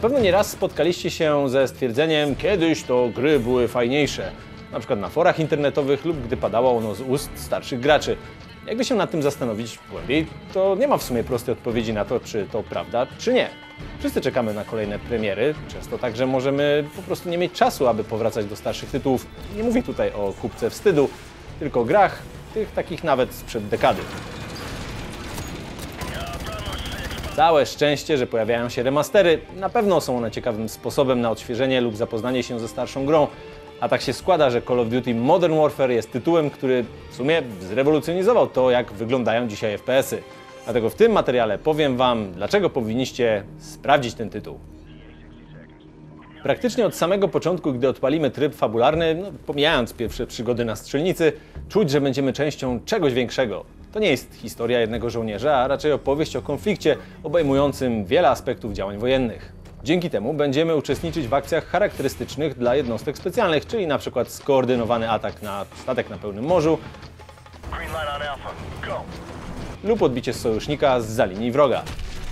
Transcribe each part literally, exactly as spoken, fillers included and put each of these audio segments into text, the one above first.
pewno nieraz spotkaliście się ze stwierdzeniem, kiedyś to gry były fajniejsze. Na przykład na forach internetowych lub gdy padało ono z ust starszych graczy. Jakby się nad tym zastanowić głębiej, to nie ma w sumie prostej odpowiedzi na to, czy to prawda, czy nie. Wszyscy czekamy na kolejne premiery, często także możemy po prostu nie mieć czasu, aby powracać do starszych tytułów. Nie mówię tutaj o kupce wstydu, tylko o grach, tych takich nawet sprzed dekady. Całe szczęście, że pojawiają się remastery. Na pewno są one ciekawym sposobem na odświeżenie lub zapoznanie się ze starszą grą. A tak się składa, że Call of Duty Modern Warfare jest tytułem, który w sumie zrewolucjonizował to, jak wyglądają dzisiaj F P S y. Dlatego w tym materiale powiem Wam, dlaczego powinniście sprawdzić ten tytuł. Praktycznie od samego początku, gdy odpalimy tryb fabularny, no, pomijając pierwsze przygody na strzelnicy, czuć, że będziemy częścią czegoś większego. To nie jest historia jednego żołnierza, a raczej opowieść o konflikcie obejmującym wiele aspektów działań wojennych. Dzięki temu będziemy uczestniczyć w akcjach charakterystycznych dla jednostek specjalnych, czyli na przykład skoordynowany atak na statek na pełnym morzu lub odbicie sojusznika zza linii wroga.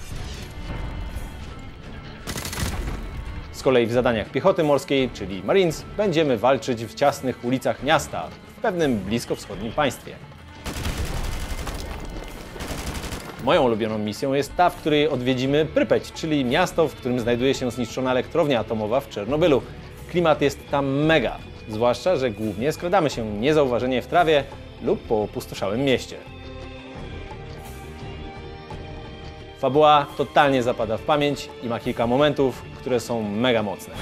Z kolei w zadaniach piechoty morskiej, czyli Marines, będziemy walczyć w ciasnych ulicach miasta w pewnym bliskowschodnim państwie. Moją ulubioną misją jest ta, w której odwiedzimy Prypeć, czyli miasto, w którym znajduje się zniszczona elektrownia atomowa w Czernobylu. Klimat jest tam mega, zwłaszcza że głównie skradamy się niezauważenie w trawie lub po opustoszałym mieście. Fabuła totalnie zapada w pamięć i ma kilka momentów, które są mega mocne.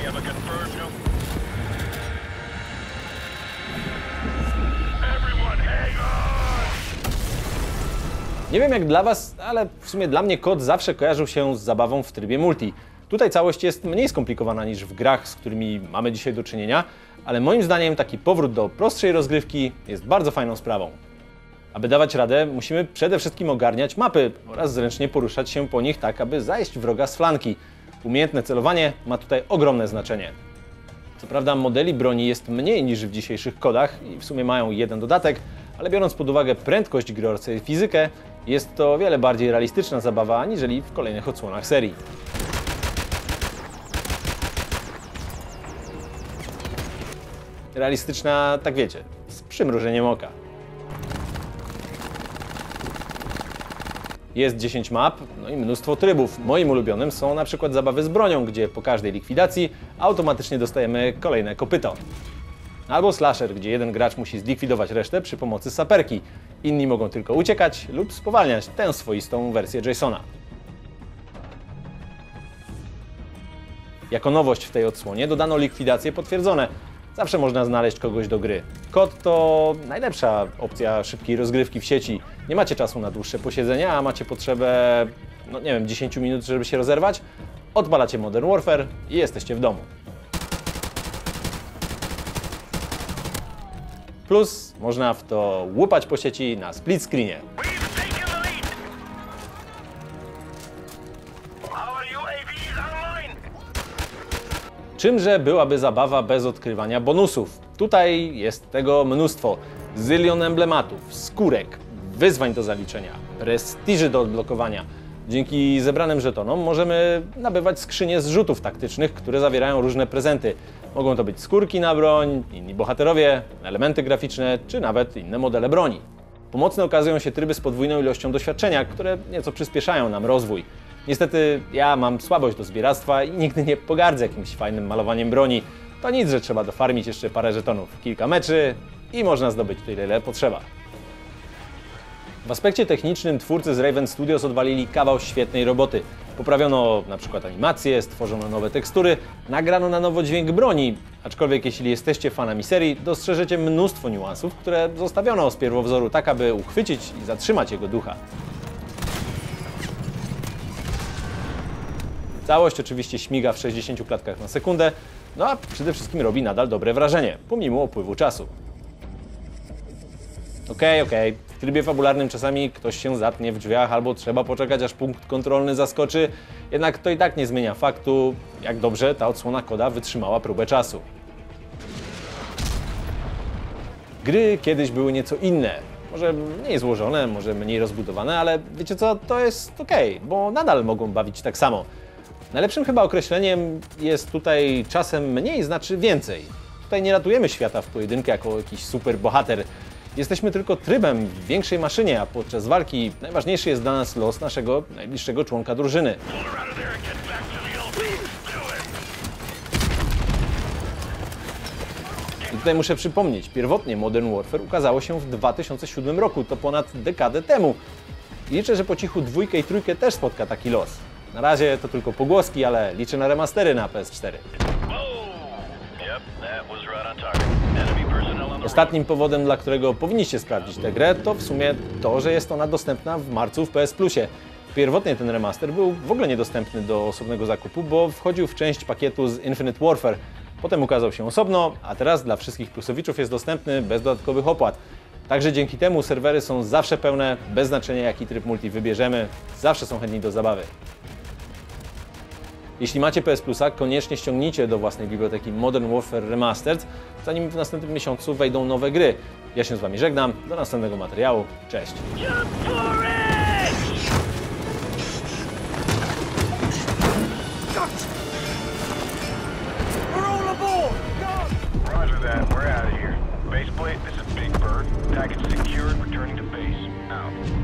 Nie wiem jak dla Was, ale w sumie dla mnie kod zawsze kojarzył się z zabawą w trybie multi. Tutaj całość jest mniej skomplikowana niż w grach, z którymi mamy dzisiaj do czynienia, ale moim zdaniem taki powrót do prostszej rozgrywki jest bardzo fajną sprawą. Aby dawać radę, musimy przede wszystkim ogarniać mapy oraz zręcznie poruszać się po nich tak, aby zajść wroga z flanki. Umiejętne celowanie ma tutaj ogromne znaczenie. Co prawda modeli broni jest mniej niż w dzisiejszych kodach i w sumie mają jeden dodatek, ale biorąc pod uwagę prędkość gry oraz fizykę, jest to o wiele bardziej realistyczna zabawa aniżeli w kolejnych odsłonach serii. Realistyczna, tak wiecie, z przymrużeniem oka. Jest dziesięć map, no i mnóstwo trybów. Moim ulubionym są na przykład zabawy z bronią, gdzie po każdej likwidacji automatycznie dostajemy kolejne kopyto. Albo slasher, gdzie jeden gracz musi zlikwidować resztę przy pomocy saperki. Inni mogą tylko uciekać lub spowalniać tę swoistą wersję Jasona. Jako nowość w tej odsłonie dodano likwidacje potwierdzone. Zawsze można znaleźć kogoś do gry. Kod to najlepsza opcja szybkiej rozgrywki w sieci. Nie macie czasu na dłuższe posiedzenia, a macie potrzebę, no nie wiem, dziesięć minut, żeby się rozerwać. Odpalacie Modern Warfare i jesteście w domu. Plus można w to łupać po sieci na split screenie. Czymże byłaby zabawa bez odkrywania bonusów? Tutaj jest tego mnóstwo. Zylion emblematów, skórek, wyzwań do zaliczenia, prestiży do odblokowania. Dzięki zebranym żetonom możemy nabywać skrzynie zrzutów taktycznych, które zawierają różne prezenty. Mogą to być skórki na broń, inni bohaterowie, elementy graficzne, czy nawet inne modele broni. Pomocne okazują się tryby z podwójną ilością doświadczenia, które nieco przyspieszają nam rozwój. Niestety ja mam słabość do zbieractwa i nigdy nie pogardzę jakimś fajnym malowaniem broni. To nic, że trzeba dofarmić jeszcze parę żetonów, kilka meczy i można zdobyć tyle, ile potrzeba. W aspekcie technicznym twórcy z Raven Studios odwalili kawał świetnej roboty. Poprawiono na przykład animacje, stworzono nowe tekstury, nagrano na nowo dźwięk broni, aczkolwiek jeśli jesteście fanami serii, dostrzeżecie mnóstwo niuansów, które zostawiono z pierwowzoru tak, aby uchwycić i zatrzymać jego ducha. Całość oczywiście śmiga w sześćdziesięciu klatkach na sekundę, no a przede wszystkim robi nadal dobre wrażenie, pomimo upływu czasu. Okej, okay, okej, okay. W trybie fabularnym czasami ktoś się zatnie w drzwiach albo trzeba poczekać, aż punkt kontrolny zaskoczy, jednak to i tak nie zmienia faktu, jak dobrze ta odsłona koda wytrzymała próbę czasu. Gry kiedyś były nieco inne. Może mniej złożone, może mniej rozbudowane, ale wiecie co, to jest okej, bo nadal mogą bawić tak samo. Najlepszym chyba określeniem jest tutaj czasem mniej znaczy więcej. Tutaj nie ratujemy świata w pojedynkę jako jakiś super bohater. Jesteśmy tylko trybem w większej maszynie, a podczas walki najważniejszy jest dla nas los naszego najbliższego członka drużyny. I tutaj muszę przypomnieć, pierwotnie Modern Warfare ukazało się w dwa tysiące siódmym roku, to ponad dekadę temu. I liczę, że po cichu dwójkę i trójkę też spotka taki los. Na razie to tylko pogłoski, ale liczę na remastery na P S cztery. Ostatnim powodem, dla którego powinniście sprawdzić tę grę, to w sumie to, że jest ona dostępna w marcu w P S Plusie. Pierwotnie ten remaster był w ogóle niedostępny do osobnego zakupu, bo wchodził w część pakietu z Infinite Warfare. Potem ukazał się osobno, a teraz dla wszystkich plusowiczów jest dostępny bez dodatkowych opłat. Także dzięki temu serwery są zawsze pełne, bez znaczenia jaki tryb multi wybierzemy, zawsze są chętni do zabawy. Jeśli macie P S Plusa, koniecznie ściągnijcie do własnej biblioteki Modern Warfare Remastered, zanim w następnym miesiącu wejdą nowe gry. Ja się z Wami żegnam, do następnego materiału, cześć! Roger that, we're out of here. Baseplate, this is Big Bird. Package secured, returning to base. Out.